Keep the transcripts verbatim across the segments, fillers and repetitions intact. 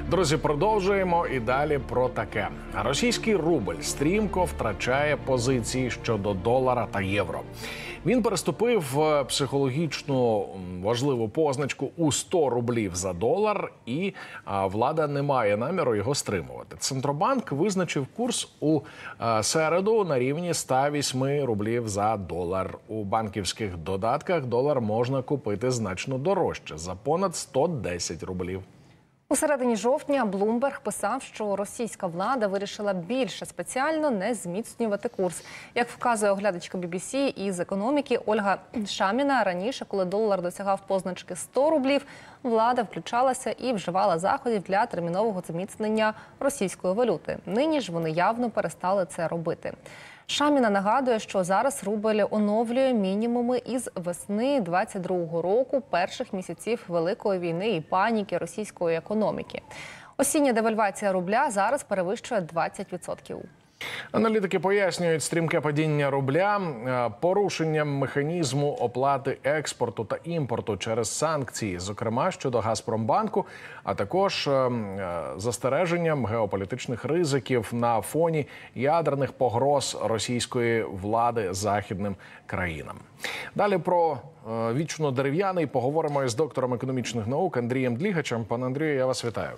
Друзі, продовжуємо і далі про таке. Російський рубль стрімко втрачає позиції щодо долара та євро. Він переступив психологічну важливу позначку у сто рублів за долар, і влада не має наміру його стримувати. Центробанк визначив курс у середу на рівні ста восьми рублів за долар. У банківських додатках долар можна купити значно дорожче – за понад сто десять рублів. У середині жовтня Bloomberg писав, що російська влада вирішила більше спеціально не зміцнювати курс. Як вказує оглядачка бі бі сі із економіки Ольга Шаміна, раніше, коли долар досягав позначки сто рублів, влада включалася і вживала заходів для термінового зміцнення російської валюти. Нині ж вони явно перестали це робити. Шаміна нагадує, що зараз рубль оновлює мінімуми із весни двадцять другого року, перших місяців Великої війни і паніки російської економіки. Осіння девальвація рубля зараз перевищує двадцять відсотків. Аналітики пояснюють стрімке падіння рубля порушенням механізму оплати експорту та імпорту через санкції, зокрема щодо Газпромбанку, а також застереженням геополітичних ризиків на фоні ядерних погроз російської влади західним країнам. Далі про вічно дерев'яний поговоримо із доктором економічних наук Андрієм Длігачем. Пане Андрію, я вас вітаю.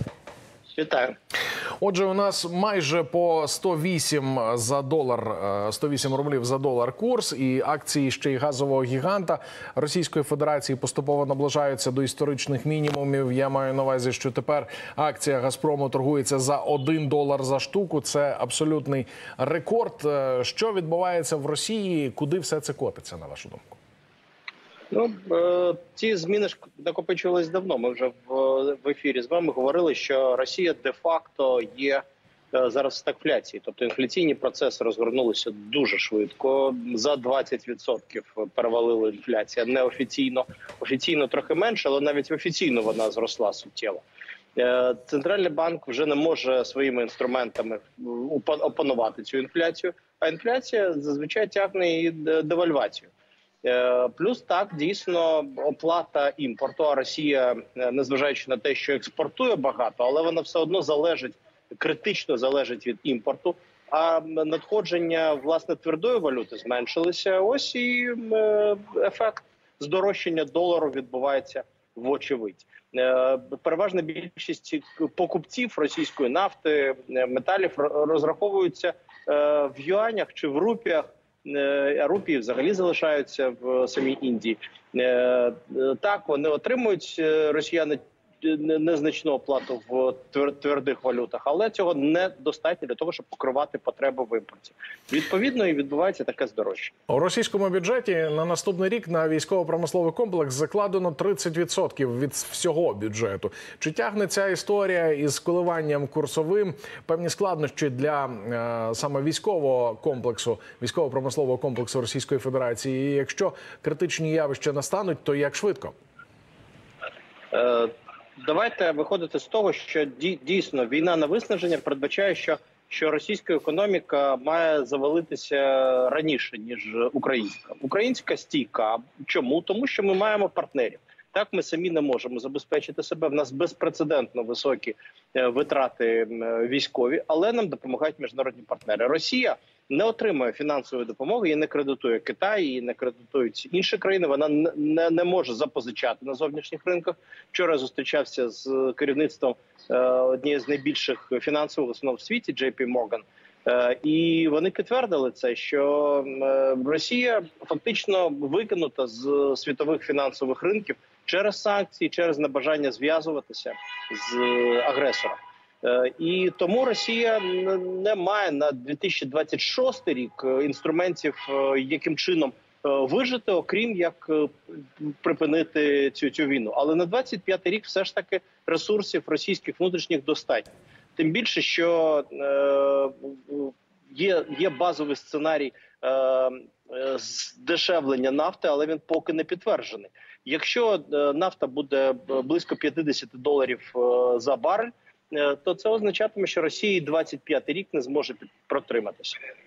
Вітаю. Отже, у нас майже по сто вісім за долар, сто вісім рублів за долар курс, і акції ще й газового гіганта Російської Федерації поступово наближаються до історичних мінімумів. Я маю на увазі, що тепер акція Газпрому торгується за один долар за штуку. Це абсолютний рекорд. Що відбувається в Росії? Куди все це котиться, на вашу думку? Ну, ці зміни ж накопичувались давно. Ми вже в ефірі з вами говорили, що Росія де-факто є зараз в стагфляції. Тобто інфляційні процеси розгорнулися дуже швидко. За двадцять відсотків перевалила інфляція неофіційно. Офіційно трохи менше, але навіть офіційно вона зросла суттєво. Центральний банк вже не може своїми інструментами опанувати цю інфляцію, а інфляція зазвичай тягне і девальвацію. Плюс так, дійсно, оплата імпорту, а Росія, незважаючи на те, що експортує багато, але вона все одно залежить, критично залежить від імпорту, а надходження, власне, твердої валюти зменшилися. Ось і ефект здорожчання долару відбувається вочевидь. Переважна більшість покупців російської нафти, металів розраховуються в юанях чи в рупіях. Рупії взагалі залишаються в самій Індії. Так, вони отримують, росіяни, незначну оплату в твердих валютах, але цього недостатньо для того, щоб покривати потреби в імпорті. Відповідно, і відбувається таке здорожчання. У російському бюджеті на наступний рік на військово-промисловий комплекс закладено тридцять відсотків від всього бюджету. Чи тягне ця історія із коливанням курсовим певні складнощі для е, саме військового комплексу, військово-промислового комплексу Російської Федерації? І якщо критичні явища настануть, то як швидко? Е... Давайте виходити з того, що дійсно війна на виснаження передбачає, що, що російська економіка має завалитися раніше, ніж українська. Українська стійка. Чому? Тому що ми маємо партнерів. Так, ми самі не можемо забезпечити себе. В нас безпрецедентно високі витрати військові, але нам допомагають міжнародні партнери. Росія не отримує фінансової допомоги, її не кредитує Китай, її не кредитують інші країни. Вона не, не може запозичати на зовнішніх ринках. Вчора зустрічався з керівництвом е, однієї з найбільших фінансових установ в світі, Джей Пі Морган. Е, і вони підтвердили це, що е, Росія фактично викинута з світових фінансових ринків через санкції, через небажання зв'язуватися з агресором. І тому Росія не має на дві тисячі двадцять шостий рік інструментів, яким чином вижити, окрім як припинити цю, цю війну. Але на двадцять п'ятий рік все ж таки ресурсів російських внутрішніх достатньо. Тим більше, що є, є базовий сценарій здешевлення нафти, але він поки не підтверджений. Якщо нафта буде близько п'ятдесят доларів за барель, то це означатиме, що Росія двадцять п'ятий рік не зможе протриматися.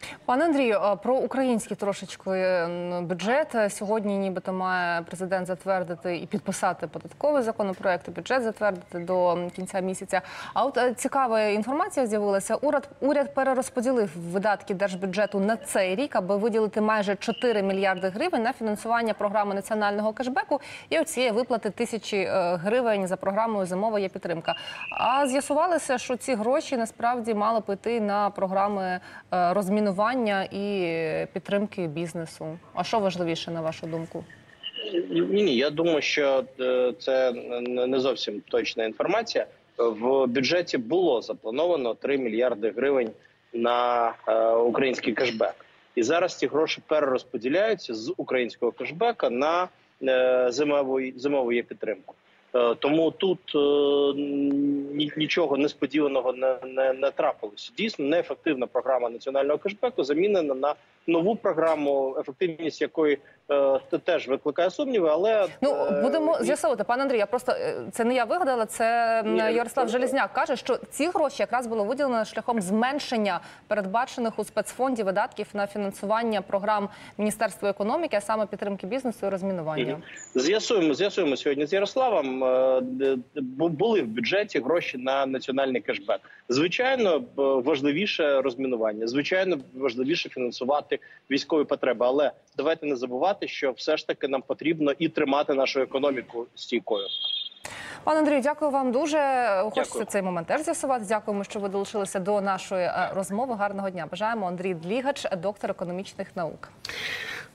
Пане Андрію, про український трошечки бюджет. Сьогодні нібито має президент затвердити і підписати податковий законопроект, і бюджет затвердити до кінця місяця. А от цікава інформація з'явилася. Уряд, уряд перерозподілив видатки держбюджету на цей рік, аби виділити майже чотири мільярди гривень на фінансування програми національного кешбеку і оцієї виплати тисячі гривень за програмою «Зимова є підтримка». А з'ясувалося, що ці гроші насправді мали б йти на програми розмінування і підтримки бізнесу. А що важливіше, на вашу думку? Ні, ні, я думаю, що це не зовсім точна інформація. В бюджеті було заплановано три мільярди гривень на український кешбек. І зараз ці гроші перерозподіляються з українського кешбека на зимову, зимову є підтримку. Тому тут нічого несподіваного не, не, не трапилося. Дійсно, неефективна програма національного кешбеку замінена на нову програму, ефективність якої е, теж викликає сумніви, але... Ну, будемо е, з'ясовувати, пане Андрію, я просто, це не я вигадала, це Ні, Ярослав це... Железняк каже, що ці гроші якраз було виділено шляхом зменшення передбачених у спецфонді видатків на фінансування програм Міністерства економіки, а саме підтримки бізнесу і розмінування. З'ясуємо, з'ясуємо сьогодні з Ярославом, е, були в бюджеті гроші на національний кешбек. Звичайно, важливіше розмінування, звичайно, важливіше фінансувати військові потреби, але давайте не забувати, що все ж таки нам потрібно і тримати нашу економіку стійкою. Пане Андрію, дякую вам дуже. Хочеться Дякую. цей момент теж з'ясувати. Дякуємо, що ви долучилися до нашої розмови. Гарного дня. Бажаємо. Андрій Длігач, доктор економічних наук.